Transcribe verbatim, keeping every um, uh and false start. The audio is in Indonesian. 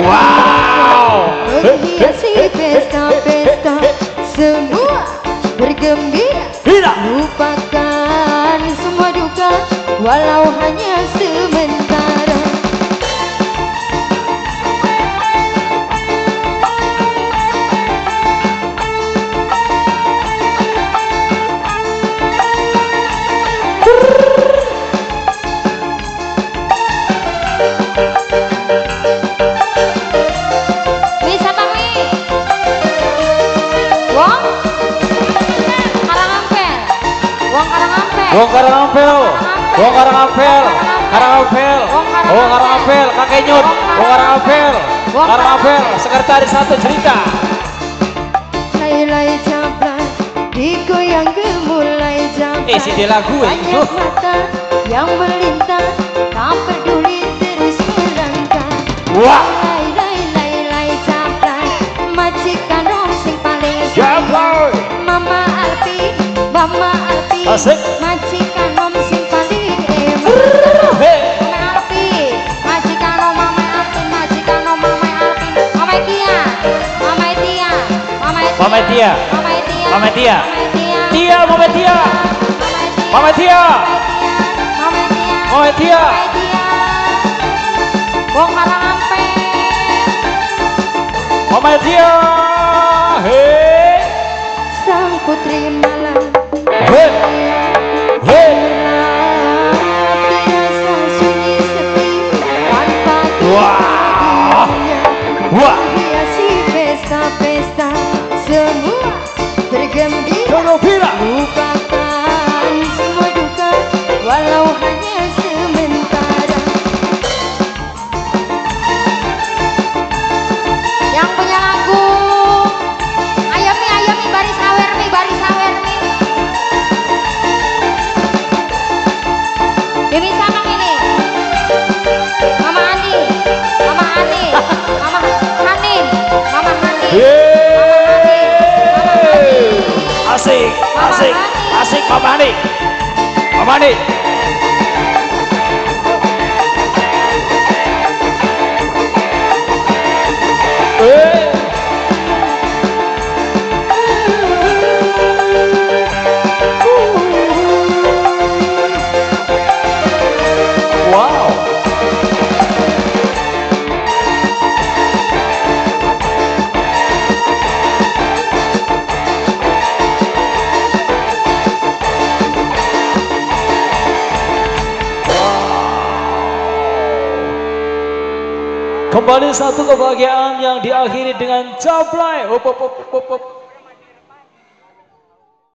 Wow. Menghiasi pesta-pesta semua bergembira. Lupakan semua duka walau hanya sementara. Wong Karangampel, Wong Karangampel, Karangampel, Wong Karangampel, kakek Nyut, Wong Karangampel, Karangampel, sekretaris satu cerita. Lay-lay jablay, digoyang gemulai jablay. Eh, si dia lagu itu. Banyak mata yang melintas, tak peduli terus melangkah. Wah. Lay-lay-lay jablay, majikan om sing paling Jablay. Mama Alpi, Mama Alpi. Asik. Majikan om sing paling emas. Hey. Mama Alpi, majikan om Mama Alpi, majikan om Mama Alpi. Mama Tia, Mama Tia, Mama Tia, Mama Tia, Mama Tia, Mama Tia, Tia, Tia, Mama Tia, Mama Tia, Mama Tia, Mama Tia, Wong Karangampel, Mama Tia, hei, sang putri malam. hei, hei. Terasa sunyi sepi tanpa Wah, wah. hiasi pesta-pesta semua bergembira. Lupakan semua duka walau hanya sementara. Yang punya lagu ayo mi ayo mi baris sawer mi baris sawer mi. Dewi Samang ini, Mama Ani, Mama Ani, Mama Hanin, Mama Hanin, Yeay. Asik, asik, asik, Mama Hani, Mama Hani. Eh. Wow. Kembali satu kebahagiaan yang diakhiri dengan jablay. Hop, hop, hop, hop, hop.